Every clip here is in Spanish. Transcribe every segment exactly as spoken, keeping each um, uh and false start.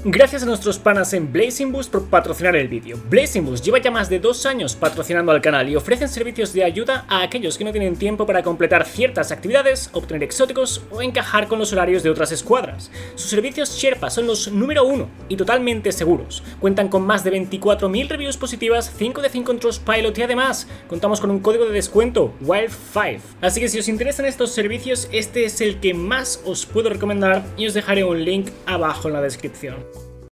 Gracias a nuestros panas en Blazing Boost por patrocinar el vídeo. Blazing Boost lleva ya más de dos años patrocinando al canal y ofrecen servicios de ayuda a aquellos que no tienen tiempo para completar ciertas actividades, obtener exóticos o encajar con los horarios de otras escuadras. Sus servicios Sherpa son los número uno y totalmente seguros. Cuentan con más de veinticuatro mil reviews positivas, cinco de cinco en Trustpilot y además contamos con un código de descuento, Wild cinco. Así que si os interesan estos servicios, este es el que más os puedo recomendar y os dejaré un link abajo en la descripción.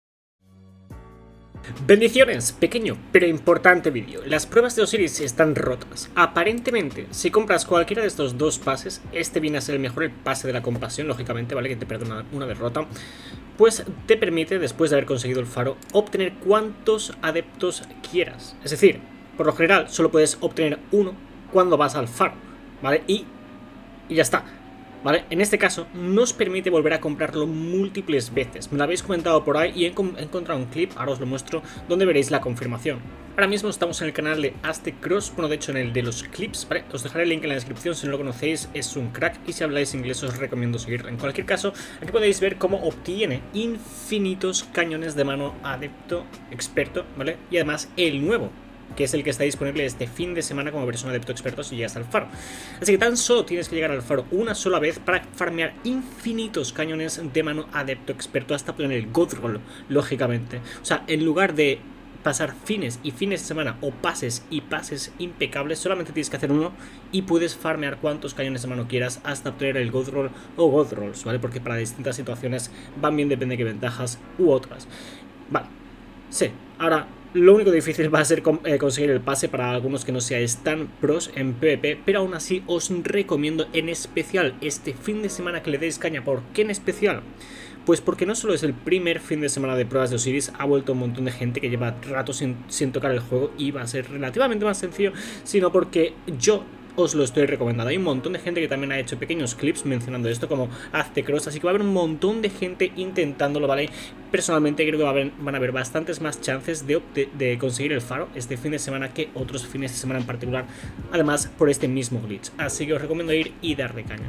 Bendiciones, pequeño pero importante vídeo. Las pruebas de Osiris están rotas. Aparentemente, si compras cualquiera de estos dos pases, este viene a ser el mejor, el pase de la compasión, lógicamente, ¿vale? Que te perdona una derrota. Pues te permite, después de haber conseguido el faro, obtener cuantos adeptos quieras. Es decir, por lo general, solo puedes obtener uno cuando vas al faro, ¿vale? Y, y ya está. ¿Vale? En este caso nos permite volver a comprarlo múltiples veces. Me lo habéis comentado por ahí y he encontrado un clip, ahora os lo muestro, donde veréis la confirmación. Ahora mismo estamos en el canal de Aztec Cross, bueno, de hecho en el de los clips, ¿vale? Os dejaré el link en la descripción si no lo conocéis, es un crack y si habláis inglés os recomiendo seguirlo. En cualquier caso, aquí podéis ver cómo obtiene infinitos cañones de mano adepto experto, ¿vale? Y además el nuevo, que es el que está disponible este fin de semana como versión adepto experto si llegas al faro. Así que tan solo tienes que llegar al faro una sola vez para farmear infinitos cañones de mano adepto experto hasta obtener el God Roll, lógicamente. O sea, en lugar de pasar fines y fines de semana o pases y pases impecables, solamente tienes que hacer uno y puedes farmear cuantos cañones de mano quieras hasta obtener el God Roll o God Rolls, ¿vale? Porque para distintas situaciones van bien, depende de qué ventajas u otras. Vale, sí, ahora lo único difícil va a ser eh, conseguir el pase para algunos que no seáis tan pros en PvP, pero aún así os recomiendo en especial este fin de semana que le deis caña. ¿Por qué en especial? Pues porque no solo es el primer fin de semana de pruebas de Osiris, ha vuelto un montón de gente que lleva rato sin, sin tocar el juego y va a ser relativamente más sencillo, sino porque yo os lo estoy recomendando. Hay un montón de gente que también ha hecho pequeños clips mencionando esto como Aztec Cross, así que va a haber un montón de gente intentándolo, ¿vale? Personalmente creo que va a haber, van a haber bastantes más chances de, de, de conseguir el faro este fin de semana que otros fines de semana en particular, además por este mismo glitch, así que os recomiendo ir y darle caña.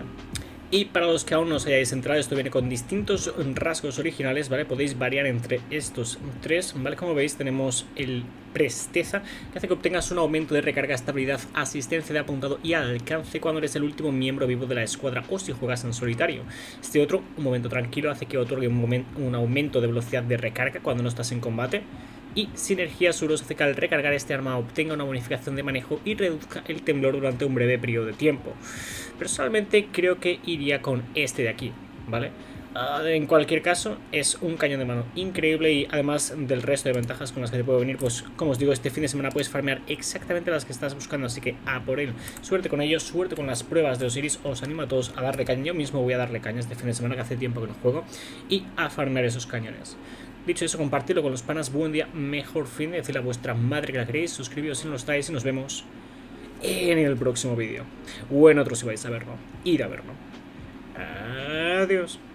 Y para los que aún no os hayáis enterado, esto viene con distintos rasgos originales, ¿vale? Podéis variar entre estos tres, ¿vale? Como veis tenemos el presteza, que hace que obtengas un aumento de recarga, estabilidad, asistencia de apuntado y alcance cuando eres el último miembro vivo de la escuadra o si juegas en solitario. Este otro, un momento tranquilo, hace que otorgue un, momento, un aumento de velocidad de recarga cuando no estás en combate. Y Sinergia Suros hace que al recargar este arma obtenga una bonificación de manejo y reduzca el temblor durante un breve periodo de tiempo. Personalmente creo que iría con este de aquí, ¿vale? Uh, en cualquier caso, es un cañón de mano increíble y además del resto de ventajas con las que te puede venir, pues como os digo, este fin de semana puedes farmear exactamente las que estás buscando, así que a por él. Suerte con ellos, suerte con las pruebas de Osiris, os animo a todos a darle caña. Yo mismo voy a darle caña este fin de semana, que hace tiempo que no juego, y a farmear esos cañones. Dicho eso, compartirlo con los panas, buen día, mejor fin de, decirle a vuestra madre que la queréis, suscribiros si no lo estáis y nos vemos en el próximo vídeo. O en otro si vais a verlo, ir a verlo. Adiós.